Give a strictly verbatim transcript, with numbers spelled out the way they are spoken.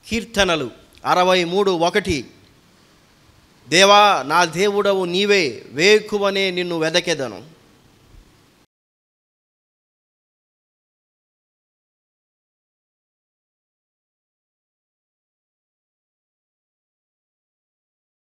కీర్తనలు అరవై మూడు ఒకటి. దేవా నా దేవుడవు నీవే, వేకువనే నిన్ను వెదకెదను.